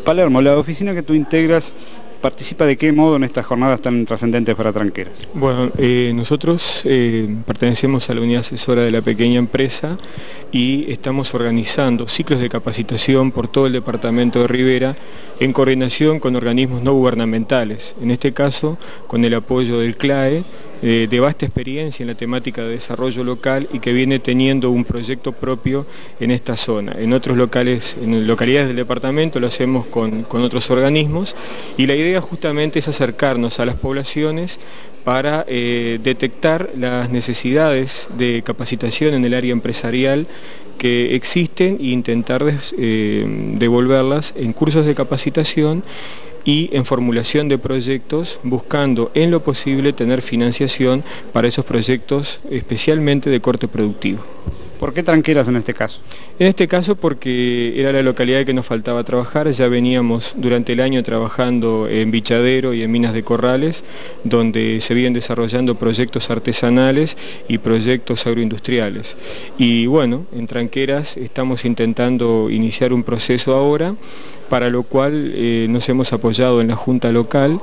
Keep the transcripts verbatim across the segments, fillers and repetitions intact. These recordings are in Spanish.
Palermo, la oficina que tú integras, ¿participa de qué modo en estas jornadas tan trascendentes para Tranqueras? Bueno, eh, nosotros eh, pertenecemos a la unidad asesora de la pequeña empresa y estamos organizando ciclos de capacitación por todo el departamento de Rivera en coordinación con organismos no gubernamentales, en este caso con el apoyo del C L A E, eh, de vasta experiencia en la temática de desarrollo local y que viene teniendo un proyecto propio en esta zona. En otros locales, en localidades del departamento lo hacemos con, con otros organismos y la idea justamente es acercarnos a las poblaciones para eh, detectar las necesidades de capacitación en el área empresarial que existen e intentar des, eh, devolverlas en cursos de capacitación y en formulación de proyectos, buscando en lo posible tener financiación para esos proyectos especialmente de corte productivo. ¿Por qué Tranqueras en este caso? En este caso porque era la localidad que nos faltaba trabajar, ya veníamos durante el año trabajando en Bichadero y en Minas de Corrales, donde se vienen desarrollando proyectos artesanales y proyectos agroindustriales. Y bueno, en Tranqueras estamos intentando iniciar un proceso ahora, para lo cual eh, nos hemos apoyado en la Junta Local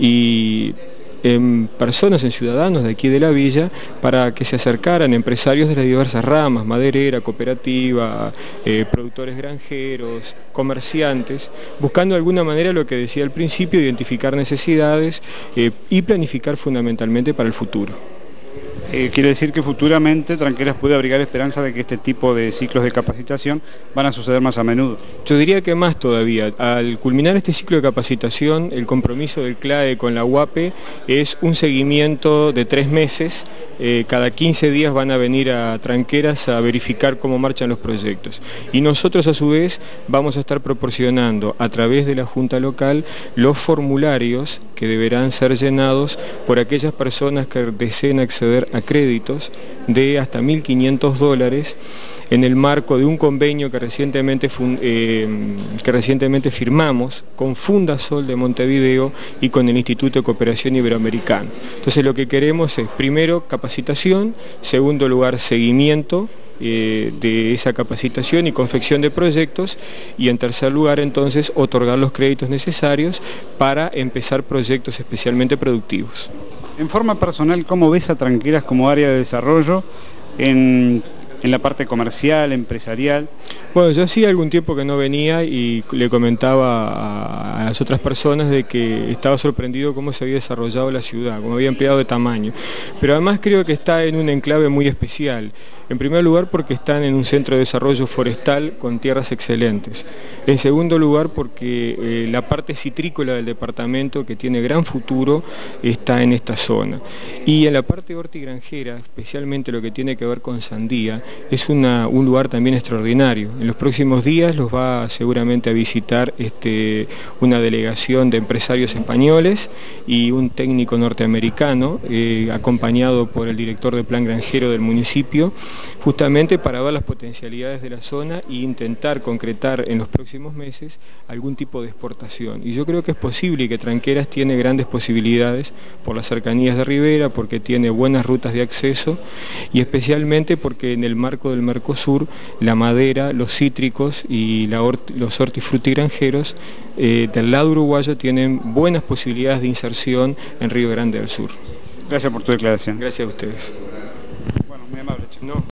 y en personas, en ciudadanos de aquí de la villa, para que se acercaran empresarios de las diversas ramas, maderera, cooperativa, eh, productores granjeros, comerciantes, buscando de alguna manera lo que decía al principio, identificar necesidades eh, y planificar fundamentalmente para el futuro. Eh, quiere decir que futuramente Tranqueras puede abrigar esperanza de que este tipo de ciclos de capacitación van a suceder más a menudo. Yo diría que más todavía. Al culminar este ciclo de capacitación, el compromiso del C L A E con la U A P es un seguimiento de tres meses. Eh, cada quince días van a venir a Tranqueras a verificar cómo marchan los proyectos. Y nosotros a su vez vamos a estar proporcionando a través de la Junta Local los formularios que deberán ser llenados por aquellas personas que deseen acceder a créditos de hasta mil quinientos dólares en el marco de un convenio que recientemente, eh, que recientemente firmamos con Fundasol de Montevideo y con el Instituto de Cooperación Iberoamericano. Entonces lo que queremos es, primero, capacitación, segundo lugar, seguimiento eh, de esa capacitación y confección de proyectos, y en tercer lugar, entonces, otorgar los créditos necesarios para empezar proyectos especialmente productivos. En forma personal, ¿cómo ves a Tranqueras como área de desarrollo en, en la parte comercial, empresarial? Bueno, yo hacía algún tiempo que no venía y le comentaba a las otras personas de que estaba sorprendido cómo se había desarrollado la ciudad, cómo había ampliado de tamaño. Pero además creo que está en un enclave muy especial. En primer lugar porque están en un centro de desarrollo forestal con tierras excelentes. En segundo lugar porque eh, la parte citrícola del departamento, que tiene gran futuro, está en esta zona. Y en la parte hortigranjera, especialmente lo que tiene que ver con sandía, es una, un lugar también extraordinario. En los próximos días los va seguramente a visitar este, una delegación de empresarios españoles y un técnico norteamericano, eh, acompañado por el director de plan granjero del municipio, justamente para ver las potencialidades de la zona e intentar concretar en los próximos meses algún tipo de exportación. Y yo creo que es posible y que Tranqueras tiene grandes posibilidades por las cercanías de Rivera, porque tiene buenas rutas de acceso y especialmente porque en el marco del Mercosur la madera, los cítricos y la hort los hortifrutigranjeros eh, del lado uruguayo tienen buenas posibilidades de inserción en Río Grande del Sur. Gracias por tu declaración. Gracias a ustedes. Bueno, muy amable. No.